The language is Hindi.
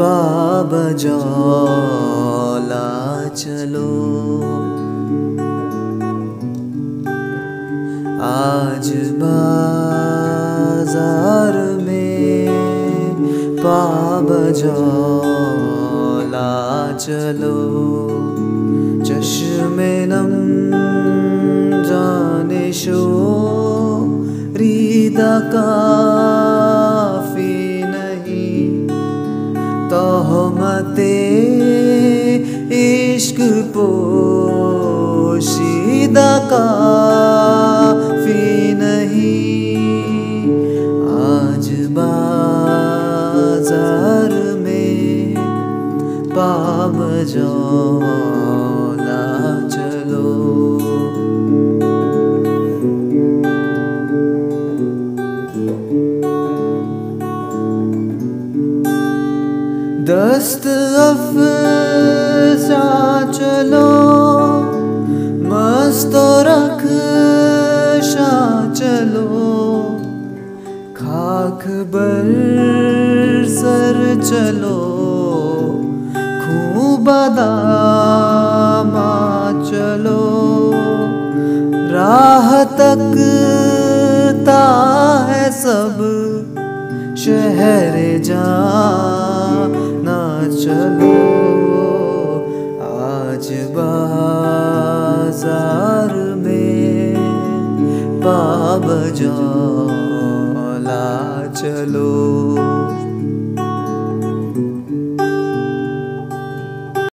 पाबजौला चलो। आज बाजार में पाबजौला चलो। चश्मे नम जाने शो रीदा काफी नहीं, तोहमते इश्क पोशीदा काफी नहीं। आज बाजार में पाबजौला चलो। दस्त अफ़ज़ा चलो, मस्त रख्शा चलो। खाक बर सर चलो, खूब बादामा चलो। राह तकता है सब शहर जाना चलो। आज बाजार में पाबजौला चलो।